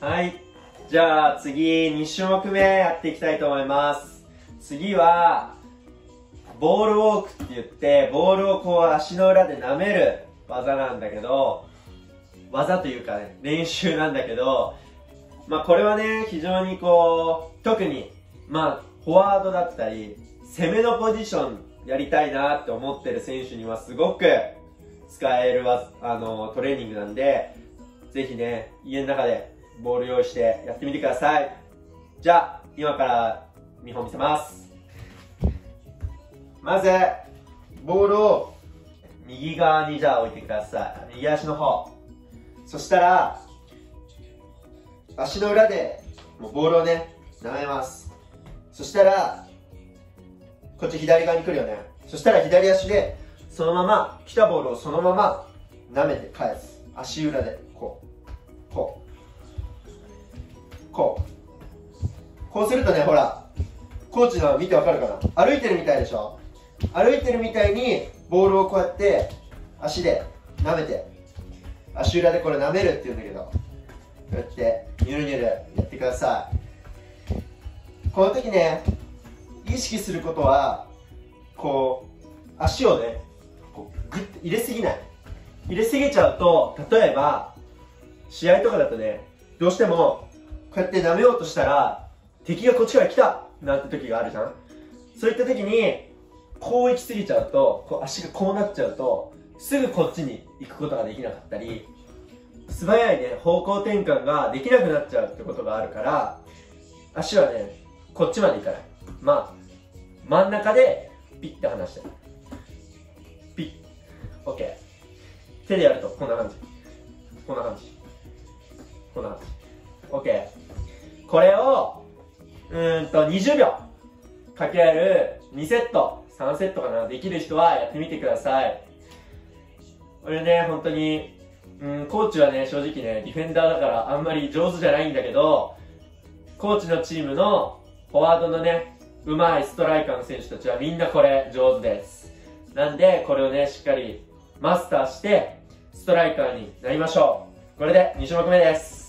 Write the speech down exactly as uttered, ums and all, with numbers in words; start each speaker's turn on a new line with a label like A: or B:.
A: はい。じゃあ次、に種目目やっていきたいと思います。次は、ボールウォークって言って、ボールをこう足の裏で舐める技なんだけど、技というかね、練習なんだけど、まあこれはね、非常にこう、特に、まあフォワードだったり、攻めのポジションやりたいなって思ってる選手にはすごく使えるわあのトレーニングなんで、ぜひね、家の中でボール用意してやってみてください。じゃあ、今から見本見せます。まず、ボールを右側にじゃあ置いてください。右足の方。そしたら、足の裏でもうボールをね、舐めます。そしたら、こっち左側に来るよね。そしたら左足で、そのまま、来たボールをそのまま舐めて返す。足裏で、こう。こう。こう。こうするとね、ほら、コーチの見てわかるかな？歩いてるみたいでしょ？歩いてるみたいに、ボールをこうやって、足で舐めて、足裏でこれ舐めるって言うんだけど、こうやって、ニュルニュルやってください。この時ね、意識することは、こう、足をね、こうグッと入れすぎない。入れすぎちゃうと、例えば、試合とかだとね、どうしても、こうやって舐めようとしたら、敵がこっちから来たなんて時があるじゃん。そういった時に、こう行き過ぎちゃうと、こう足がこうなっちゃうと、すぐこっちに行くことができなかったり、素早いね、方向転換ができなくなっちゃうってことがあるから、足はね、こっちまで行かない。まあ、真ん中でピッて離して。ピッ。オッケー。手でやるとこんな感じ。こんな感じ。こんな感じ。オッケー。これを、うーんと、にじゅうびょうかけるにセット、さんセットかな、できる人はやってみてください。これね、本当に、うん、コーチはね、正直ね、ディフェンダーだからあんまり上手じゃないんだけど、コーチのチームのフォワードのね、上手いストライカーの選手たちはみんなこれ上手です。なんで、これをね、しっかりマスターして、ストライカーになりましょう。これでに種目めです。